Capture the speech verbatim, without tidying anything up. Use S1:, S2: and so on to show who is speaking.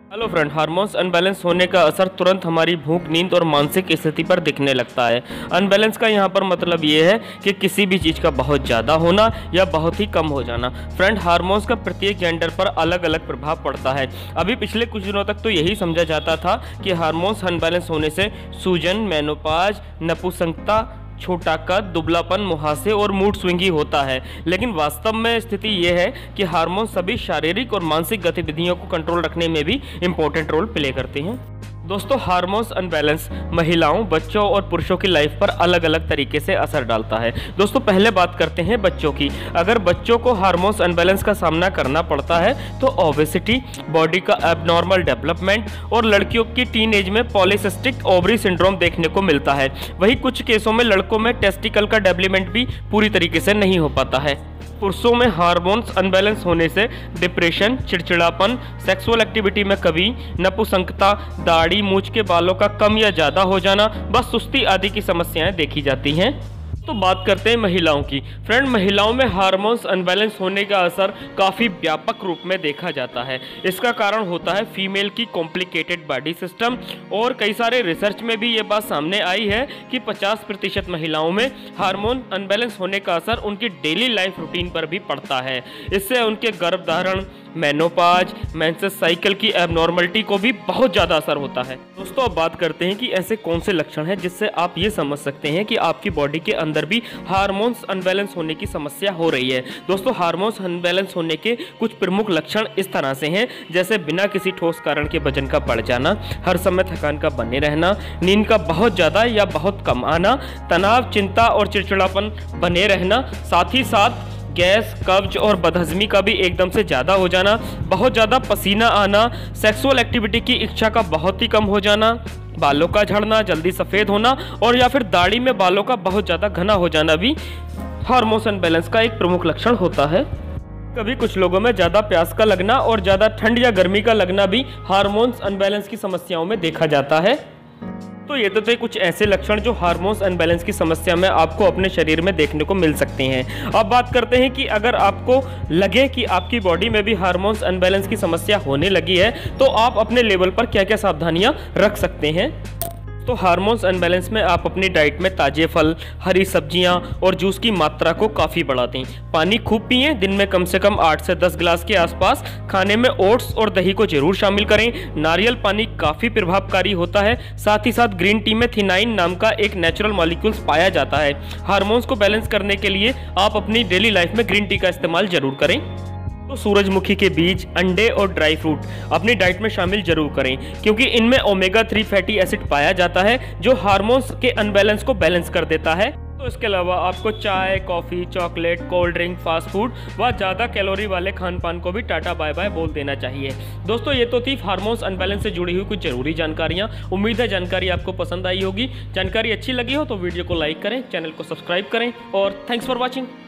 S1: Hello friend, hormones unbalance होने का असर तुरंत हमारी भूख, नींद और मानसिक स्थिति पर दिखने लगता है। अनबैलेंस का यहाँ पर मतलब ये है कि किसी भी चीज़ का बहुत ज़्यादा होना या बहुत ही कम हो जाना। फ्रेंड, हार्मोन्स का प्रत्येक जेंडर पर अलग अलग प्रभाव पड़ता है। अभी पिछले कुछ दिनों तक तो यही समझा जाता था कि हार्मोन्स अनबैलेंस होने से सूजन, मेनोपाज, नपुंसकता, छोटा कद, दुबलापन, मुहासे और मूड स्विंगी होता है। लेकिन वास्तव में स्थिति यह है कि हार्मोन सभी शारीरिक और मानसिक गतिविधियों को कंट्रोल रखने में भी इम्पोर्टेंट रोल प्ले करते हैं। दोस्तों, हार्मोन्स अनबैलेंस महिलाओं, बच्चों और पुरुषों की लाइफ पर अलग अलग तरीके से असर डालता है। दोस्तों, पहले बात करते हैं बच्चों की। अगर बच्चों को हार्मोन्स अनबैलेंस का सामना करना पड़ता है तो ओबेसिटी, बॉडी का एबनॉर्मल डेवलपमेंट और लड़कियों की टीन एज में पॉलीसिस्टिक ओवरी सिंड्रोम देखने को मिलता है। वहीं कुछ केसों में लड़कों में टेस्टिकल का डेवलपमेंट भी पूरी तरीके से नहीं हो पाता है। पुरुषों में हार्मोन्स अनबैलेंस होने से डिप्रेशन, चिड़चिड़ापन, सेक्सुअल एक्टिविटी में कमी, नपुंसकता, दाढ़ी, मूंछ के बालों का कम या ज़्यादा हो जाना, बस सुस्ती आदि की समस्याएं देखी जाती हैं। तो बात करते हैं महिलाओं की। फ्रेंड, महिलाओं में हार्मोन्स अनबैलेंस होने का असर काफ़ी व्यापक रूप में देखा जाता है। इसका कारण होता है फीमेल की कॉम्प्लिकेटेड बॉडी सिस्टम, और कई सारे रिसर्च में भी ये बात सामने आई है कि पचास प्रतिशत महिलाओं में हार्मोन अनबैलेंस होने का असर उनकी डेली लाइफ रूटीन पर भी पड़ता है। इससे उनके गर्भधारण, मेनोपाज, मेंसेस साइकिल की एबनॉर्मलिटी को भी बहुत ज़्यादा असर होता है। दोस्तों, अब बात करते हैं कि ऐसे कौन से लक्षण हैं जिससे आप ये समझ सकते हैं कि आपकी बॉडी के अंदर भी हार्मोन्स अनबैलेंस होने की समस्या हो रही है। दोस्तों, हार्मोन्स अनबैलेंस होने के कुछ प्रमुख लक्षण इस तरह से हैं, जैसे बिना किसी ठोस कारण के वजन का बढ़ जाना, हर समय थकान का बने रहना, नींद का बहुत ज़्यादा या बहुत कम आना, तनाव, चिंता और चिड़चिड़ापन बने रहना, साथ ही साथ गैस, कब्ज और बदहजमी का भी एकदम से ज़्यादा हो जाना, बहुत ज़्यादा पसीना आना, सेक्सुअल एक्टिविटी की इच्छा का बहुत ही कम हो जाना, बालों का झड़ना, जल्दी सफ़ेद होना और या फिर दाढ़ी में बालों का बहुत ज़्यादा घना हो जाना भी हार्मोन्स अनबैलेंस का एक प्रमुख लक्षण होता है। कभी कुछ लोगों में ज़्यादा प्यास का लगना और ज़्यादा ठंड या गर्मी का लगना भी हार्मोन्स अनबैलेंस की समस्याओं में देखा जाता है। तो ये तो थे कुछ ऐसे लक्षण जो हार्मोन्स अनबैलेंस की समस्या में आपको अपने शरीर में देखने को मिल सकते हैं। अब बात करते हैं कि अगर आपको लगे कि आपकी बॉडी में भी हार्मोन्स अनबैलेंस की समस्या होने लगी है तो आप अपने लेवल पर क्या क्या सावधानियां रख सकते हैं। तो हार्मोन्स अनबैलेंस में आप अपनी डाइट में ताज़े फल, हरी सब्जियां और जूस की मात्रा को काफ़ी बढ़ा दें। पानी खूब पिएं, दिन में कम से कम आठ से दस गिलास के आसपास। खाने में ओट्स और दही को जरूर शामिल करें। नारियल पानी काफ़ी प्रभावकारी होता है। साथ ही साथ ग्रीन टी में थिनाइन नाम का एक नेचुरल मॉलिक्यूल्स पाया जाता है। हार्मोन्स को बैलेंस करने के लिए आप अपनी डेली लाइफ में ग्रीन टी का इस्तेमाल जरूर करें। तो सूरजमुखी के बीज, अंडे और ड्राई फ्रूट अपनी डाइट में शामिल जरूर करें, क्योंकि इनमें ओमेगा थ्री फैटी एसिड पाया जाता है जो हार्मोन्स के अनबैलेंस को बैलेंस कर देता है। तो इसके अलावा आपको चाय, coffee, chocolate, cold drink, fast food व ज़्यादा कैलोरी वाले खान पान को भी टाटा बाय बाय बोल देना चाहिए। दोस्तों, ये तो थी हार्मोन्स अनबैलेंस से जुड़ी हुई कुछ जरूरी जानकारियाँ। उम्मीद है जानकारी आपको पसंद आई होगी। जानकारी अच्छी लगी हो तो वीडियो को लाइक करें, चैनल को सब्सक्राइब करें और थैंक्स फॉर वॉचिंग।